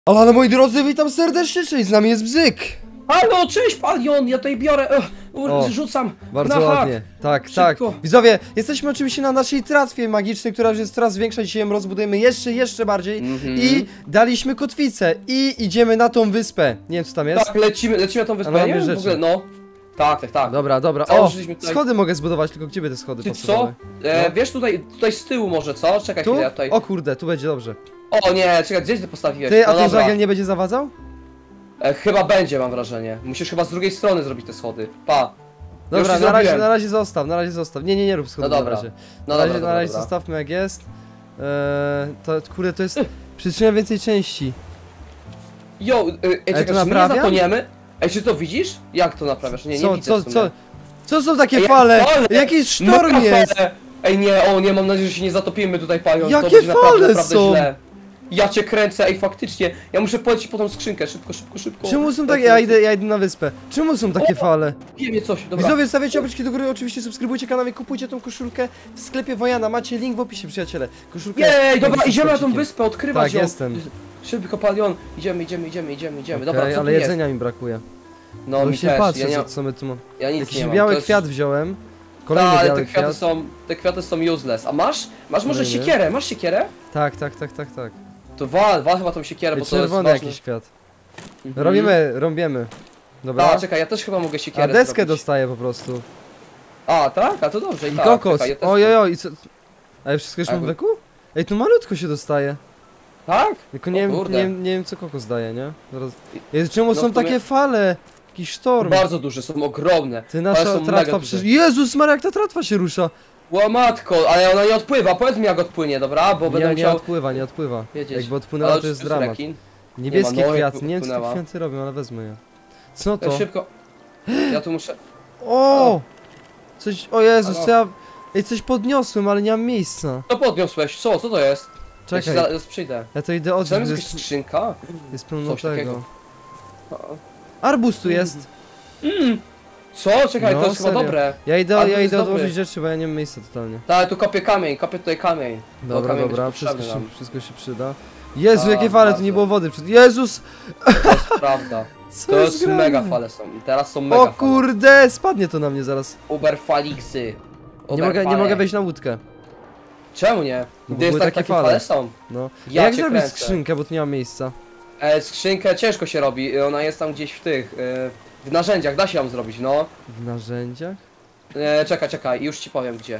Ale moi drodzy, witam serdecznie, cześć, z nami jest Bzyk. Halo, cześć Palion, ja tutaj biorę, rzucam. Bardzo ładnie, tak, Szybko. tak. Widzowie, jesteśmy oczywiście na naszej tratwie magicznej, która już jest coraz większa, dzisiaj ją rozbudujemy jeszcze bardziej. I daliśmy kotwicę i idziemy na tą wyspę. Nie wiem co tam jest. Tak, lecimy na tą wyspę, nie wiem, w ogóle, no. Tak. Dobra. Założyliśmy tutaj... Schody mogę zbudować, tylko gdzie by te schody Ty pasowały? co? Wiesz, tutaj z tyłu może, co? Czekaj Tu? chwilę, tutaj. O kurde, tu będzie dobrze. O nie, czekaj, gdzieś ty postawiłeś? Ty, a No ten dobra. żagiel nie będzie zawadzał? Chyba będzie, mam wrażenie. Musisz chyba z drugiej strony zrobić te schody. Pa. Dobra, Już na razie zrobiłem. zostaw. Nie rób schodów No dobra. na razie. No Na dobra, razie dobra. zostawmy jak jest. To kurde, to jest przyczyna więcej części. Jo, czekaj, to czy my nie naprawiam? zatoniemy? Ej, czy to widzisz? Jak to naprawiasz? Nie widzę w sumie. Co są takie Ej, fale? fale! Jakiś sztorm Mega jest! fale! Ej nie, mam nadzieję, że się nie zatopimy tutaj, Palion. Jakie to będzie fale naprawdę są? źle. Ja cię kręcę, ej faktycznie. Ja muszę polecić po tą skrzynkę, szybko. Czemu są takie... Ja idę na wyspę. Czemu są takie fale? Bije mnie coś, dobra. Widzowie, stawiacie łapeczki do góry, oczywiście subskrybujcie kanał i kupujcie tą koszulkę w sklepie Wojana. Macie link w opisie, przyjaciele. Koszulkę... Jej, dobra, z idziemy na tą kocikiem. wyspę, odkrywać Tak, ją. jestem. Szybko, Palion. Idziemy. Dobra, Okej, co ale tu jedzenia mi brakuje. No mi się też, patrzę, ja, nie, co my tu mamy. ja nic Jakiś nie mam. biały to jest... kwiat wziąłem. Ta, Kolejny ale biały kwiat. te kwiaty są useless. A masz może Kolejny. siekierę? Masz siekierę? Tak. To wal chyba tą siekierę, bo to jest Czerwony ważne. jakiś kwiat. Mhm. Robiemy. Dobra. A, czekaj, ja też chyba mogę A siekierę deskę zrobić. dostaję po prostu. A, tak? A to dobrze. I tak, kokos. czekaj, ja też... Ojojoj, i co? A ja wszystko już Tak, mam w bo- deku? Ej, tu malutko się dostaje. Tak? Tylko O nie kurde. wiem co kokos daje, nie? Zaraz. Jezu, czemu No są w sumie- takie fale? Jakiś sztorm. Bardzo duże, są ogromne. Ty, Ale nasza są mega tratwa duże. przecież... Jezus Maria, jak ta tratwa się rusza. Łamatko, ale ona nie odpływa, powiedz mi jak odpłynie, dobra? Bo będę Nie chciał odpływa. wiedzieć. Jakby odpłynęła, Ale to jest czy dramat. rekin? Niebieski Nie ma, no, kwiat, jakby nie wiem co te odpłynęła. kwiaty robią, ale wezmę je. Co to? Szybko. Ja tu muszę... O! Coś, o Jezus, Halo? co ja... Ej, coś podniosłem, ale nie mam miejsca. Co podniosłeś? Co to jest? Czekaj, Ja ci zaraz przyjdę. ja to idę Czy tam odnieść, jest bo jakaś jest, skrzynka? jest pełno coś takiego. tego. O. Arbuz tu jest. Co? Czekaj, No, to jest chyba serio. dobre. Ja Arbuz idę jest odłożyć dobry. rzeczy, bo ja nie mam miejsca totalnie. Tak, tu kopię tutaj kamień. Bo Dobra, kamień będzie wszystko potrzebny nam. wszystko się przyda. Jezu, Tak, jakie fale, tu nie bardzo. było wody. Jezus! To jest prawda. Co To jest jest grane? mega fale są. Teraz są mega O fale. kurde, spadnie to na mnie zaraz. Uberfaliksy. Nie mogę wejść na łódkę. Czemu nie? Bo Gdy jest były tak, takie takie fale. fale są. No. Ja Jak cię zrobić kręcę. skrzynkę, bo tu nie mam miejsca? Skrzynkę ciężko się robi, ona jest tam gdzieś w tych, w narzędziach, da się ją zrobić, no. W narzędziach? Czekaj, już ci powiem gdzie.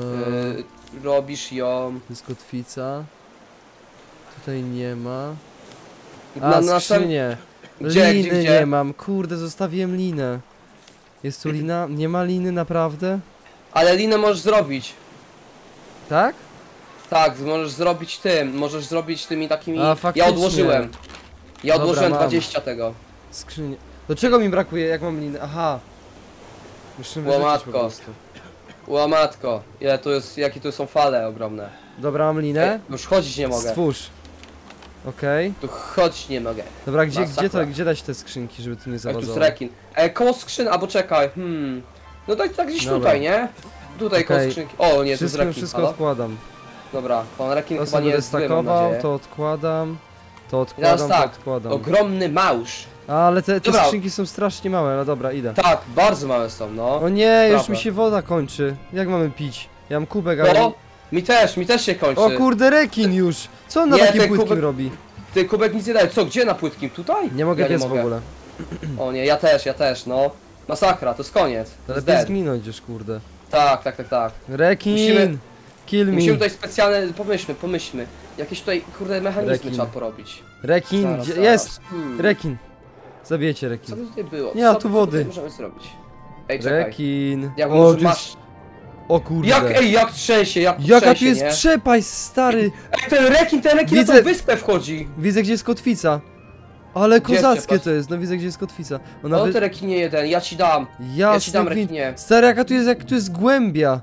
Robisz ją... To jest kotwica. Tutaj nie ma. Na A, naszym... skrzynie. Gdzie, Liny gdzie? nie mam, kurde, zostawiłem linę. Jest tu lina? Nie ma liny, naprawdę? Ale linę możesz zrobić. Tak? Tak, możesz zrobić tymi takimi... A, faktycznie. Ja odłożyłem. Ja Dobra, odłożyłem mam. 20 tego. Skrzynie. Do czego mi brakuje, jak mam linę? Aha. Muszę wyrzucić po Łamatko. prostu. Łamatko, ile tu jest, jakie tu są fale ogromne. Dobra, mam linę. Już chodzić nie mogę. Stwórz. Okej. Tu chodzić nie mogę. Dobra, Masakra. gdzie dać te skrzynki, żeby tu nie Jak tu jest zawadzało? rekin. Koło skrzyn, albo czekaj, No tak gdzieś Dobra. tutaj, nie? Tutaj koło Okej. skrzynki. O nie, to jest Wszystko, rekin, wszystko halo? odkładam. Dobra, pan rekin To chyba sobie nie jest zły, mam destakował, nadzieję. to odkładam. To I teraz odkładam, to tak, odkładam. ogromny małż. Ale te Dobra. skrzynki są strasznie małe, ale dobra, idę. Tak, bardzo małe są, no. O nie, już Sprawę. mi się woda kończy. Jak mamy pić? Ja mam kubek, ale... No, mi też się kończy. O kurde, rekin już! Co on na Nie, takim ten płytkim kubek- robi? Ty kubek nic nie daje. Co, gdzie na płytkim? Tutaj? Nie mogę Ja piec w ogóle. O nie, ja też, no. Masakra, to jest koniec. To jest Lepiej dead. zginąć już, kurde. Tak. Rekin! Musimy- Kill me! Musimy tutaj specjalne, pomyślmy. Jakieś tutaj, kurde, mechanizmy Rekin. trzeba porobić. Rekin, Zaraz, gdzie... zaraz. Jest! Rekin! Zabijecie Co rekin. by tutaj było? Nie, a Co tu by wody. tutaj możemy zrobić? Ej, czekaj. Rekin! Jak O, może tu masz... jest... O kurde! Jak trzęsie, jak tu Jaka tu trzęsie, jest nie? przepaść, stary! Ej, ten rekin Widzę- na tą wyspę wchodzi! Widzę, gdzie jest kotwica. Ale Gdzie jest kozackie przepaść? to jest, no widzę, gdzie jest kotwica. Ona No wy... ty rekinie jeden, ja ci dam. Jasny ja ci dam gwint. rekinie. Stary, jak tu jest głębia.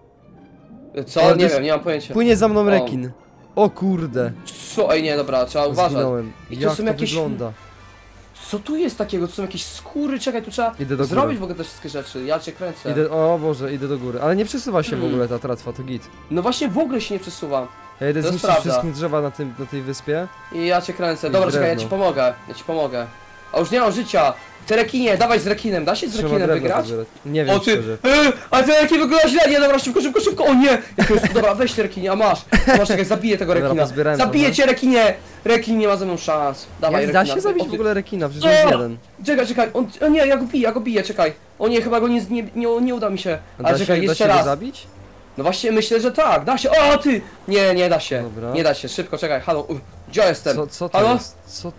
Co? Ale to Nie jest- wiem, nie mam pojęcia. Płynie za mną O. rekin. O kurde. Co? Ej, nie, dobra, trzeba uważać. Zginąłem. I to Jak są to jakieś- wygląda? Co tu jest takiego? To są jakieś skóry, czekaj, tu trzeba Idę do góry. zrobić w ogóle te wszystkie rzeczy. Ja cię kręcę. O Boże, idę do góry. Ale nie przesuwa się w ogóle ta tratwa, to git. No właśnie w ogóle się nie przesuwam. Ja idę To jest zniszczyć prawda. wszystkie drzewa na tej wyspie. I ja cię kręcę. I Dobra, czekaj, ja drewno. ci pomogę. Ja ci pomogę. A już nie mam życia. Te rekinie, dawaj z rekinem. Da się z Trzeba rekinem drewno wygrać? pozbierać. Nie wiem O ty! szczerze. Ale ten rekin wygląda źle! Nie, dobra, szybko, szybko, szybko! O nie! Dobra, weź te rekinie, a masz! Masz, czekaj, zabiję tego Dobra, rekina. pozbierałem Zabiję trochę. cię, rekinie! Rekin nie ma ze mną szans. Dawaj, Jak da rekina. się zabić O w ty- ogóle rekina? Przecież jest O! jeden. Czekaj, o nie, ja go biję, czekaj. O nie, chyba go nie uda mi się. A da Ale się, czekaj, da jeszcze się go raz. zabić? No właśnie, myślę, że tak, da się. O, ty! Nie da się. Dobra. Nie da się, szybko, czekaj, halo. Gdzie ja jestem? Co to Halo? jest? Co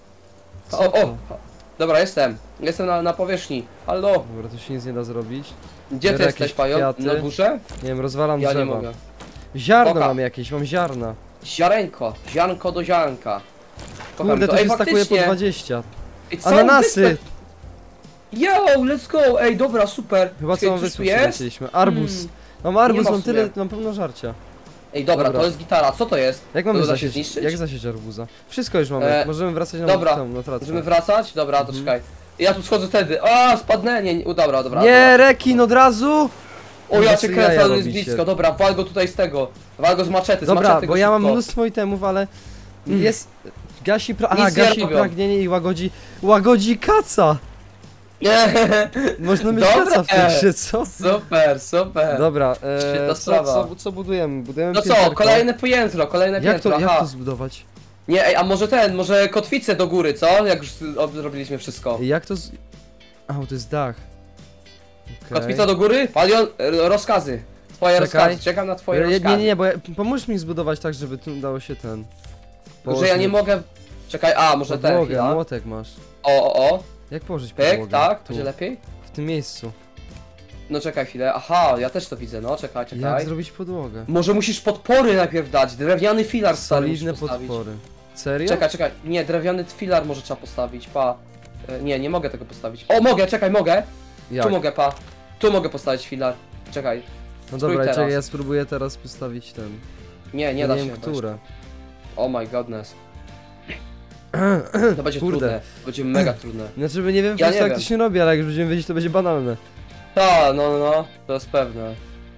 O, to? dobra, jestem. Jestem na powierzchni. Halo. Dobra, tu się nic nie da zrobić. Gdzie ty Biorę jesteś, jakieś Pajo? kwiaty. Na górze? Nie wiem, rozwalam Ja nie drzewa. mogę. Ziarno Oka. mam jakieś, mam ziarna. Ziarnko do ziarnka. Kocham Kurde, to Ej, się stakuje po faktycznie. 20. Ej, całą Ananasy! wyspę- Yo, let's go! Ej, dobra, super. Chyba Czekaj, całą coś wyspę tu jest? przelecieliśmy. Arbuz. Hmm. Mam arbuz, ma w mam tyle, sumie. mam pełno żarcia. Ej, dobra, Dobra. to jest gitara. Co to jest? Jak mamy To da się zasieć? zniszczyć? Jak zasieć arbuza? Wszystko już mamy, E, możemy wracać na dobra. na tracę. Możemy wracać? Dobra, to Mhm. czekaj. Ja tu schodzę wtedy. A, spadnę. Nie, dobra. Nie, Dobra. rekin od razu! O, ja cię Jacy kręcę, jaja on jest robicie. blisko. Dobra, wal go tutaj z tego. Wal go z maczety, z Dobra, maczety bo go ja mam szybko. mnóstwo itemów, ale jest... Gasi, Nic nie gasi robią. pragnienie i łagodzi kaca! Nie, Można mieć Dobra. kaca w tej grze, co? super. Dobra, Świetna sprawa. co budujemy? Budujemy No co, pięterko. kolejne piętro, Jak to, aha. jak to zbudować? Nie, ej, a może kotwicę do góry, co? Jak już zrobiliśmy wszystko. Jak to A, bo to jest dach. Okej. Kotwica do góry? Palion, rozkazy. Twoje Czekaj. rozkazy, czekam na twoje rozkazy. Nie, bo pomóż mi zbudować tak, żeby tu dało się ten... Że ja nie mogę... Czekaj, może ten, Podłogę, chwila. młotek masz. O. Jak położyć Pyk, podłogę? tak, Tu, będzie lepiej? w tym miejscu. No czekaj chwilę, aha, ja też to widzę, no czekaj. Jak zrobić podłogę? Może musisz podpory najpierw dać, drewniany filar stary musisz Solidne postawić. podpory. Serio? Czekaj, nie, drewniany filar może trzeba postawić, pa. Nie mogę tego postawić. O, mogę, czekaj, mogę. Jak? Tu mogę, pa. Tu mogę postawić filar. Czekaj. No Spróbuj dobra, teraz. czekaj, ja spróbuję teraz postawić ten. Nie Ja da nie się wiem, chyba które. jeszcze. Oh my godness. To będzie Kurde. trudne. To będzie mega trudne. Znaczy, bo nie wiem, Ja jak nie to wiem. się robi, ale jak już będziemy wiedzieć, to będzie banalne. No, to jest pewne.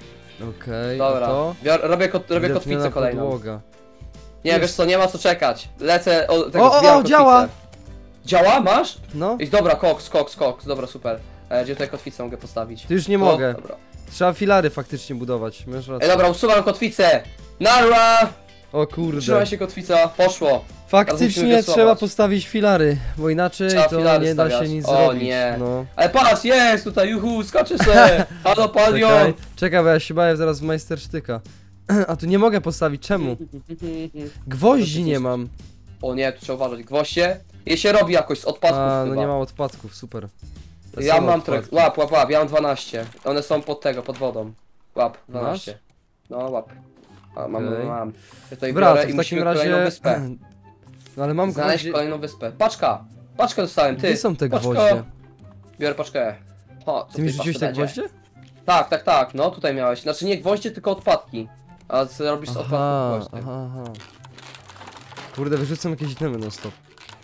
Okej, Dobra, to... robię Drewniana kotwicę kolejną. podłoga. Nie, Jest. wiesz co, nie ma co czekać. Lecę, tego O, zbieram kotwicę. działa! Działa? Masz? No, I dobra, koks, dobra, super. Gdzie tutaj kotwicę mogę postawić? to już nie Tu? mogę. Dobra. Trzeba filary faktycznie budować, masz rację. Ej, dobra, usuwam kotwicę! Nara! O kurde. Trzymaj się kotwica, poszło. Teraz Faktycznie musimy trzeba wiosłować. postawić filary, bo inaczej Trzeba to filary nie da się stawiać. nic O, zrobić. nie. No. Ale patrz, jest tutaj, juhu, skaczę se! Halo, palion! Czekaj, bo ja się bawię zaraz w majstersztyka. A tu nie mogę postawić, czemu? Gwoździ nie mam. O nie, tu trzeba uważać. Gwoździe? Je się robi jakoś z odpadków A, no chyba. nie mam odpadków, super. Ja Są mam odpadki. łap, ja mam 12. One są pod wodą. Łap, 12. No, łap. A, mam. Okej. Ja tutaj Dobra, biorę to i w takim musimy razie... kolejną wyspę. No ale mam Znaleźć gwoździe... kolejną wyspę. Paczka! Paczkę dostałem, ty! Gdzie są te Paczko. gwoździe? Biorę paczkę. O, co Ty mi tej rzuciłeś pasty te będzie? gwoździe? Tak, no tutaj miałeś. Znaczy nie gwoździe, tylko odpadki. A co robisz z odpadków Aha, gwoździe? aha. Kurde, wyrzucam jakieś itemy non stop.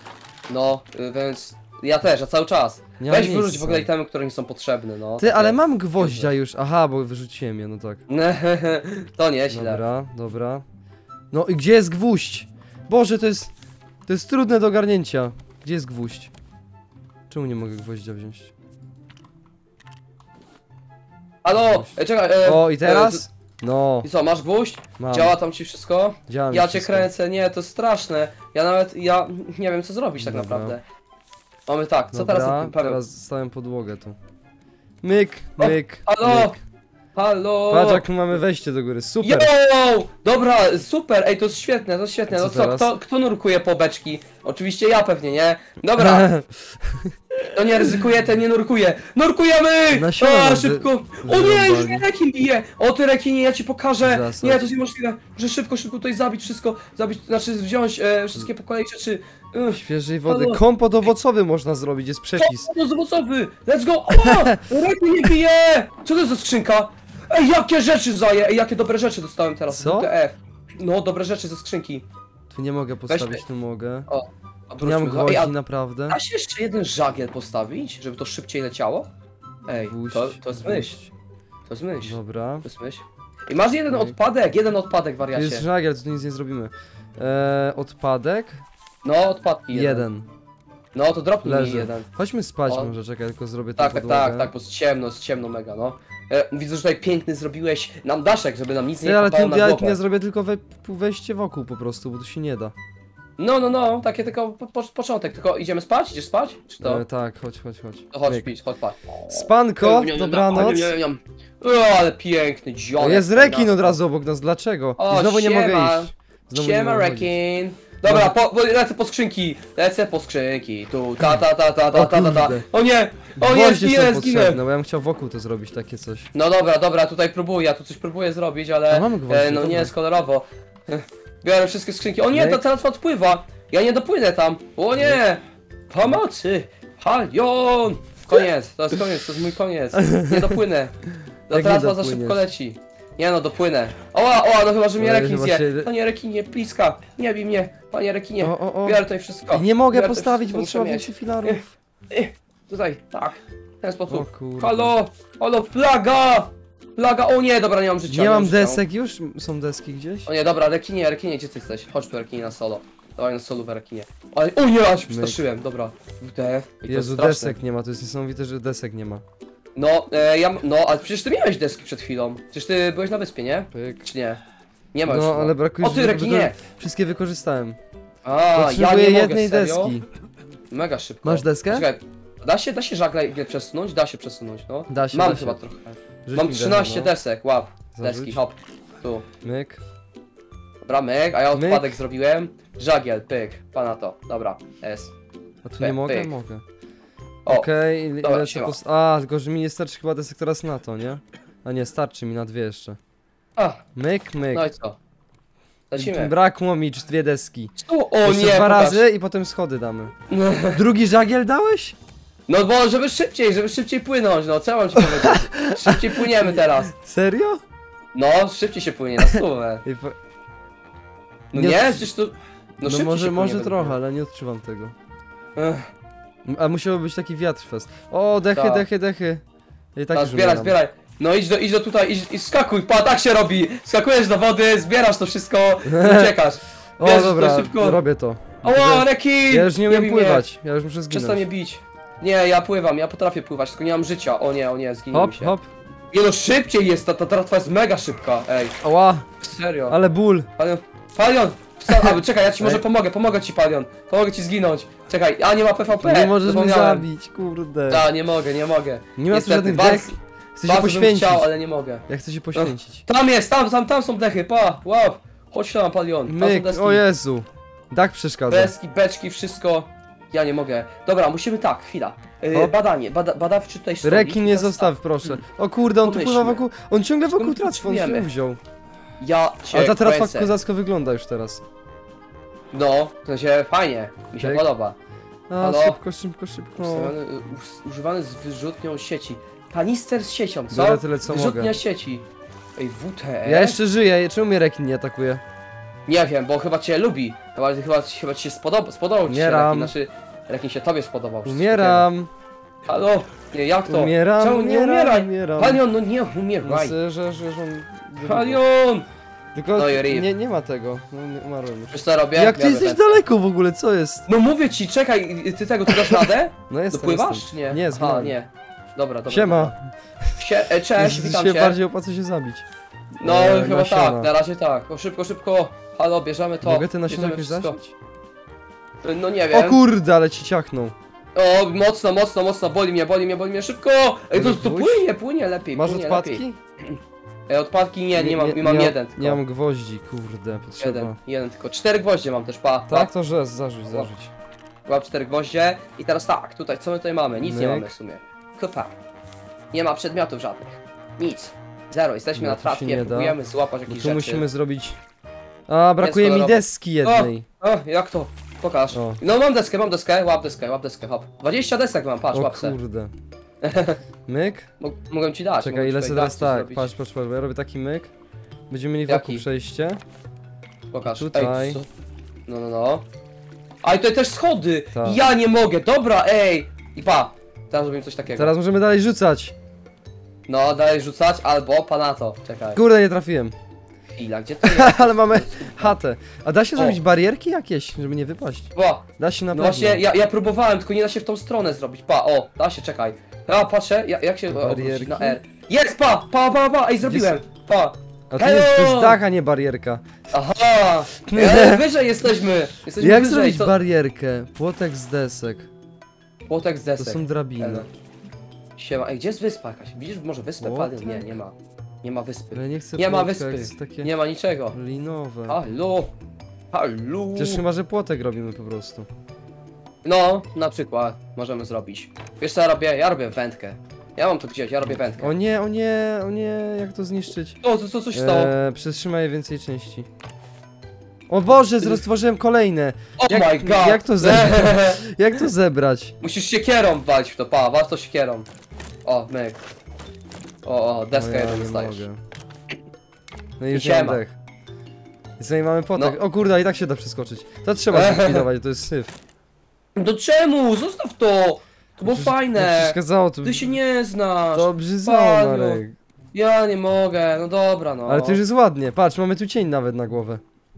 No, więc ja też, a cały czas. Nie mam Weź wyrzuć miejsca. w ogóle itemy, które mi są potrzebne, no. Ty, ale mam gwoździa już. Aha, bo wyrzuciłem je, no tak. To nieźle. Dobra. No i gdzie jest gwóźdź? Boże, to jest trudne do ogarnięcia. Gdzie jest gwóźdź? Czemu nie mogę gwoździa wziąć? Halo, czekaj. O, i teraz? No, I co, masz gwóźdź? mam. Działa tam ci wszystko? Działa mi Ja cię wszystko. kręcę, nie, to jest straszne. Ja nie wiem co zrobić tak Dobra. naprawdę. Mamy tak, co Dobra, teraz robimy, Paweł? teraz stawiam podłogę tu. Myk, O, myk, halo! myk. Halo! Patrz jak mamy wejście do góry, super! Yo! Dobra, super, ej, to jest świetne, to jest świetne. Co No co, teraz? kto nurkuje po beczki? Oczywiście ja pewnie, nie? Dobra, to nie ryzykuje, ten nie nurkuje. Nurkujemy! Nasiona A, nam szybko! O wyrąbali. nie, już mnie rekin bije! O ty rekinie, ja ci pokażę! Zasad. Nie, to jest niemożliwe. Muszę szybko tutaj zabić wszystko, znaczy wziąć wszystkie po kolei rzeczy. Świeżej wody, Halo. kompot owocowy można zrobić, jest przepis. To jest owocowy! Let's go! O! Rekin nie bije! Co to jest za skrzynka? Ej, jakie rzeczy zaję! Ej, jakie dobre rzeczy dostałem teraz. Co? WTF. No, dobre rzeczy ze skrzynki. Tu nie mogę postawić, Weźmy. tu mogę. A Tu nie mam Ej, gwoździ, a naprawdę. da się jeszcze jeden żagiel postawić, żeby to szybciej leciało? Ej, Gwóźdź, to jest myśl. gwóźdź. To jest myśl. Dobra. To jest myśl. I masz jeden odpadek, Tu wariacie. jest żagiel, to nic nie zrobimy. Odpadek? No, odpadki Jeden. No, to dropnij mi Leży. jeden. Chodźmy spać O. może, czekaj, tylko zrobię tę Tak, podłogę. bo jest ciemno mega, no. Widzę, że tutaj piękny zrobiłeś nam daszek, żeby nam nic nie Nie, ale kapało tu na ja głowę. nie zrobię tylko wejście wokół po prostu, bo tu się nie da. No, takie tylko początek, tylko idziemy spać? Idziesz spać? Czy to? Tak, chodź. To chodź Myk. pić, chodź spać. Spanko, dobranoc. O, ale piękny dzionek. Jest rekin od razu obok nas, dlaczego? O, I znowu nie mogę siema. iść. Znowu nie Siema mogę chodzić. rekin. Dobra, lecę po skrzynki. Tu, ta. kurde. O nie, Gwoździe są zginę. potrzebne, bo ja bym chciał wokół to zrobić, takie coś. No dobra, tutaj próbuję, ja tu coś próbuję zrobić, ale A mamy gwoździe, no nie dobra. jest kolorowo. Biorę wszystkie skrzynki. O nie, Myk. to teraz odpływa. Ja nie dopłynę tam. O nie! Pomocy! Palion! Koniec, to jest mój koniec. Nie dopłynę. To Jak teraz nie za dopłyniesz? szybko leci. Nie no, dopłynę. Oła, no chyba, że mnie Oj, rekin chyba zje. się- Panie rekinie, pliska. Nie bij mnie, panie rekinie. O. Biorę tutaj wszystko. I nie mogę Biorę to postawić, wszystko, bo trzeba muszę mieć. więcej filarów. Tutaj, tak. W ten O sposób. kurde. Halo, plaga! Plaga, o nie, dobra, nie mam życia. Nie mam życia. desek już? Są deski gdzieś? O nie, dobra, rekinie, gdzie ty jesteś? Chodź tu, rekinie, na solo. Dawaj na solo, rekinie. O nie, aż się przestraszyłem, dobra. WTF. I to Jezu, straszne. desek nie ma, to jest niesamowite, że desek nie ma. No, ale przecież ty miałeś deski przed chwilą. Przecież ty byłeś na wyspie, nie? Pyk. Czy nie? Nie ma już. No, chyba. ale brakuje... O ty, rekinie! Wszystkie wykorzystałem. A, ja Potrzebuję nie mogę, jednej serio? deski. Mega szybko. Masz deskę? Czekaj, da się żagle przesunąć? Da się przesunąć, no. Da się, Mam da się. chyba trochę. Rzuć Mam mi 13 dechę, no. desek, łap. Zarzuć. Deski, hop. Tu. Myk. Dobra, myk, a ja Myk. odpadek zrobiłem. Żagiel, pyk, pana to. Dobra, S. A tu nie mogę? pyk. Mogę. O, Okej, dobra, lecę siema. A, tylko że mi nie starczy chyba desek teraz na to, nie? A nie, starczy mi na dwie jeszcze. a, Myk. no i co? Lecimy. Brakło mi 2 deski. O Jeszcze nie, dwa pokaż. razy i potem schody damy. Drugi żagiel dałeś? No bo żeby szybciej płynąć, no co mam ci powiedzieć? Szybciej płyniemy teraz. Serio? No, szybciej się płynie na stówę. No Nie nie, odczu- przecież to... No szybciej może, się może płynie trochę, według ale nie odczuwam tego. mnie. A musiało być taki wiatrfest. O, dechy, Tak. dechy. I tak Ta, już zbieraj, umieram. zbieraj. No idź do tutaj, i skakuj, pa, tak się robi. Skakujesz do wody, zbierasz to wszystko i uciekasz. O, Bierzesz dobra, to szybko. robię to. O, rekin! Ja już nie umiem bij pływać, ja już muszę Mnie. Przestań zginąć. mnie bić. Nie, ja pływam, ja potrafię pływać, tylko nie mam życia. O nie, zginął mi Hop, się. hop. Nie no, szybciej jest, ta tratwa jest mega szybka, ej. Ała, Serio. ale ból. Palion! Czekaj, ja ci może pomogę ci, Palion. Pomogę ci zginąć. Czekaj, a nie ma PvP. Nie możesz mnie zapomniałem. zabić, kurde. A, nie mogę. Nie ma tu Niestety, żadnych bardzo- dech. Chcę się Bardzo bym poświęcić. chciał, ale nie mogę. Ja chcę się poświęcić. Tam jest, tam są dechy, pa, wow. Chodź tam, Palion, tam są Myk, deski. o Jezu. Dach przeszkadza. Deski, beczki, wszystko. Ja nie mogę. Dobra, musimy tak, chwila. Hop. Badanie, badawczy tutaj stoi. Rekin nie Teraz zostaw, proszę. O kurde, on tu Pomyślmy. pływa wokół. On ciągle wokół Skąd tratwy, on się wiemy? wziął. tak. Ja cię Ale ta tratwa kręcę. kozacko wygląda już teraz. No, to się fajnie, mi się Tak. podoba. A, Halo? szybko. Używany z wyrzutnią sieci. Kanister z siecią, co? Biorę tyle, co Wyrzutnia mogę. sieci. Ej, WTF? Ja jeszcze żyję, czemu mnie rekin nie atakuje? Nie wiem, bo chyba cię lubi. Chyba ci się spodobał ci się Umieram. rekin, znaczy rekin się tobie spodobał. Umieram. Halo? Nie, jak to? Umieram, Czemu nie umieraj? umieram. Palion, no nie No, umieraj. że on... Palion! Tylko No i rip. nie ma tego. No, nie umarłem już. Wiesz co robię? Jak ty Biorę jesteś wędkę. daleko w ogóle, co jest? No mówię ci, czekaj, ty dasz radę? No jestem, Dopływasz jestem. czy nie? Nie, Aha, zginąłem. nie. Dobra. Siema. Cześć, witam cię. bardziej opłaca się zabić. No chyba nasiona. tak, na razie tak. O, szybko. Halo, bierzemy to. Mogę te nasiona bierzemy jakoś wszystko. zasiać? No nie O wiem. kurde, ale ci ciachnął. O, mocno, boli mnie, szybko! Ej, to Gwóźdź? płynie lepiej, Masz płynie odpadki? lepiej. Ej, odpadki nie mam jeden tylko. Nie mam gwoździ, kurde, potrzeba. Jeden tylko. 4 gwoździe mam też, pa. Tak, to że zarzuć. Łap 4 gwoździe. I teraz tak, tutaj, co my tutaj mamy? Nic nie Myk. mamy w sumie. Kupa. Nie ma przedmiotów żadnych. Nic. Zero, jesteśmy No, na to się tratwie, nie da. próbujemy złapać No jakieś tu rzeczy. musimy zrobić... A, brakuje mi kolorowo. deski jednej. O, jak to? Pokaż. O. No mam deskę, łap deskę, hop. 20 desek mam, patrz, O łap se. kurde. Myk? Mogę ci dać. Czekaj, mogę ci lecę tutaj teraz dać, coś tak, zrobić. patrz, bo ja robię taki myk. Będziemy mieli Jaki? wokół przejście. Pokaż. Tutaj. Ej, co? No. A i tutaj też schody! Tak. Ja nie mogę, dobra, ej! I pa! Teraz robimy coś takiego. Teraz możemy dalej rzucać. No, daj rzucać, albo pana to. Czekaj. Kurde, nie trafiłem. Chwila, gdzie to jest? Ale mamy chatę. A da się zrobić barierki jakieś, żeby nie wypaść? Bo, Da się na no pewno. właśnie, ja próbowałem, tylko nie da się w tą stronę zrobić. Pa, o, da się, czekaj. Ja patrzę, jak się obrócić Barierki? na R. Jest, pa, ej, zrobiłem. Pa. A to jest Hello! dach, a nie barierka. Aha, ale wyżej jesteśmy. Jesteśmy Jak wyżej, zrobić to... barierkę? Płotek z desek. Płotek z To desek. są drabiny. Elo. Siema, ej, gdzie jest wyspa jakaś? Widzisz może wyspę? Płotek? Palion? Nie, nie ma. Nie ma wyspy. Ale nie chcę Nie ma płotka, wyspy. jest takie Nie ma niczego. linowe. Halo. Halo. Przecież chyba, że płotek robimy po prostu. No, na przykład możemy zrobić. Wiesz co ja robię? Ja robię wędkę. Ja mam to gdzieś, ja robię wędkę. O nie, o nie, o nie, jak to zniszczyć? O, co coś stało? Przytrzymaj więcej części. O Boże, stworzyłem kolejne. Oh my god! Jak to jak to zebrać? Musisz siekierą walić w to, pa, wal to siekierą. O, myk. O, deskę No ja jedną nie dostajesz. mogę. No i już siema. nie mam dech. I sobie mamy płotek. No. O kurde, i tak się da przeskoczyć. To trzeba zlikwidować, to jest syf. Do czemu? Zostaw to! To było To fajne! przeszkadzało tu. Ty się nie znasz! To brzydzało, Paniu. Marek. Ja nie mogę, no dobra no. Ale to już jest ładnie. Patrz, mamy tu cień nawet na głowę.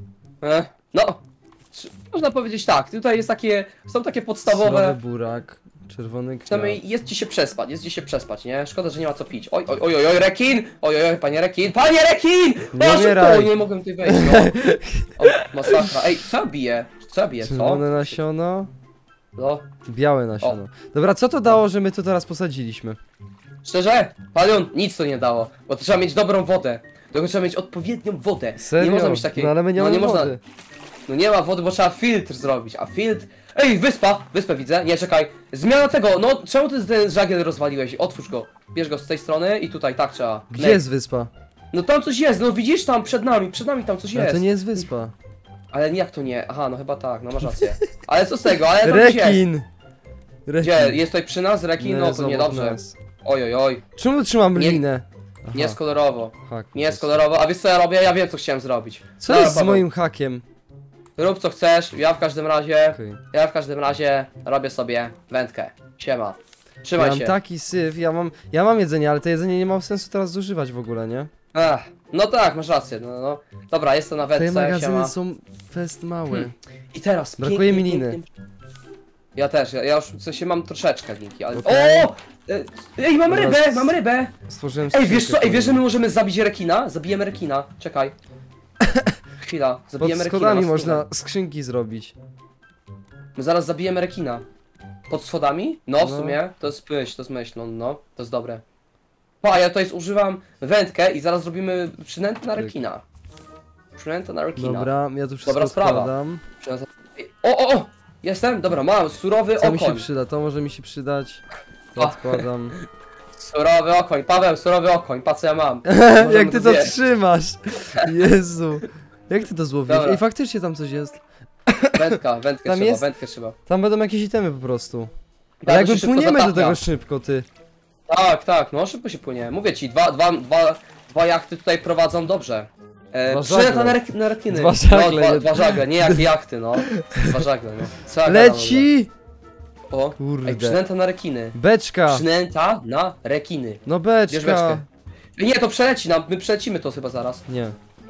No, można powiedzieć tak, tutaj jest takie, są takie Surowy podstawowe. burak, czerwony kwiat. Przynajmniej jest gdzie się przespać, nie? Szkoda, że nie ma co pić. Oj, rekin! Oj, panie rekin! Panie rekin! Nie O, umieraj. szybko, nie mogłem tutaj wejść, no. O, masakra. Ej, co ja biję? Co ja biję, co? Czerwone nasiono, No, białe nasiono. Dobra, co to dało, że my to teraz posadziliśmy? szczerze? Palion, nic to nie dało, bo to trzeba mieć dobrą wodę. Tylko trzeba mieć odpowiednią wodę. Serio? Nie można mieć takiej. No ale my nie mamy można. wody. No nie ma wody, bo trzeba filtr zrobić, a filtr... Ej, wyspę widzę, nie, czekaj. Zmiana tego, no czemu ty ten żagiel rozwaliłeś? Otwórz go. Bierz go z tej strony i tutaj, tak trzeba. Gdzie jest wyspa? No tam coś jest, no widzisz tam przed nami tam coś Ale jest. to nie jest wyspa. Ale jak to nie? Aha, no chyba tak, no masz rację. Ale co z tego, ale tam coś jest. Rekin! Gdzie? Jest tutaj przy nas rekin? No to niedobrze. Oj. Czemu trzymam Nie- linę? Aha, Nie jest kolorowo. hak. Nie jest kolorowo, a wiesz co ja robię? Ja wiem co chciałem zrobić. Co Dobra, jest z Paweł, moim hakiem? Rób co chcesz, Okej. ja w każdym razie robię sobie wędkę. Siema. Ja Trzymaj mam się. taki syf, ja mam jedzenie, ale to jedzenie nie ma sensu teraz zużywać w ogóle, nie? Ach, no tak, masz rację, no. Dobra, jestem na Te wędce, magazyny siema. są fest małe. I teraz Brakuje pięknie, mi liny. pięknie. Ja też, ja już w sensie mam troszeczkę linki, ale... Okej. O! Ej, mam Dobra, rybę, mam rybę! Stworzyłem Ej, wiesz skrzynkę co, ej, wiesz, że my kolejną. możemy zabić rekina? Zabijemy rekina, czekaj. Chwila, Pod zabijemy rekina. schodami na można stówę. skrzynki zrobić. My zaraz zabijemy rekina. Pod schodami? No, w No. sumie, to jest myśl, no, to jest dobre. Pa, ja tutaj używam wędkę i zaraz zrobimy przynętę na Tak. rekina. Przynętę na rekina. Dobra, ja tu wszystko Dobra sprawa. składam. Przynęta... O! Jestem? Dobra, mam surowy Co mi się okoń. przyda? To może mi się przydać. O. Odkładam. Surowy okoń, Paweł, surowy okoń, patrz co ja mam. Jak ty to zjeść. trzymasz? Jezu. Jak ty to złowiłeś? Dobra. Ej, faktycznie tam coś jest. Wędkę Tam trzeba, jest? wędkę trzeba. Tam będą jakieś itemy po prostu. Tak, Ale to jakby się szybko płyniemy do zatapia. tego szybko, ty. Tak, no szybko się płynie. Mówię ci, dwa jachty tutaj prowadzą dobrze. Dwa Przynęta żagle. na rekiny. Dwa żagle, No, nie- dwa żagle, nie jak jachty, no. Dwa żagle, no. Co ja gadam, Leci! o, Kurde. ej, przynęta na rekiny. Beczka! Przynęta na rekiny. No Bierz beczka! beczkę. Ej, nie, to przeleci nam, my przelecimy to chyba zaraz. Nie,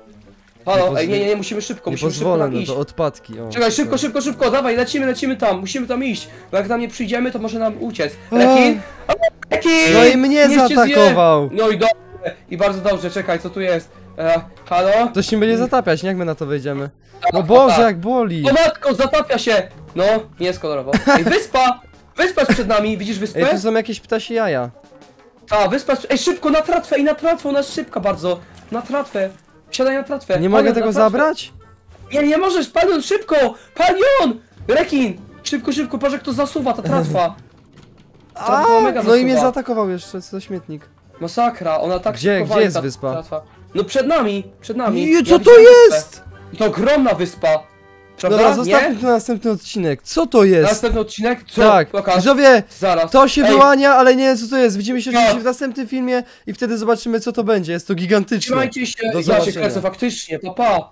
Halo, Nie ej, nie, musimy szybko, nie musimy szybko pozwolę tam na iść. to, odpadki. O, Czekaj, szybko, dawaj, lecimy tam, musimy tam iść. Bo jak tam nie przyjdziemy, to może nam uciec. Rekin? Rekin! No i mnie Niech cię zje! zaatakował! No i dobrze, i bardzo dobrze, czekaj, co tu jest? Halo? To się będzie zatapiać, nie? Jak my na to wejdziemy? No Boże, tak. jak boli! O matko, zatapia się! No, nie jest kolorowo. Ej, wyspa! Wyspa jest przed nami, widzisz Ej, wyspę? tu są jakieś ptasie jaja. A, wyspa jest... Ej, szybko, na tratwę, i na tratwę, ona jest szybka bardzo. Na tratwę. Wsiadaj na tratwę. Nie mogę Palion, tego na tratwę. zabrać? Nie możesz, Palion, szybko! Palion! Rekin! Szybko, patrz jak to zasuwa, ta tratwa. A, była mega no i mnie zasuwa. zaatakował jeszcze, co za śmietnik. Masakra, ona tak Gdzie- szybko gdzie wali, jest ta wyspa? tratwa. No przed nami. I co Ja to widziałem wyspę. jest? To ogromna wyspa. Prawda? Dobra, Nie? zostawmy to na następny odcinek. Co to jest? Następny odcinek? Co? Tak, Pokaż. widzowie, Zaraz. to się Ej, wyłania, ale nie wiem co to jest. Widzimy się No. oczywiście w następnym filmie i wtedy zobaczymy co to będzie. Jest to gigantyczne. Trzymajcie się, Do ja się zobaczenia. kręcę faktycznie, pa.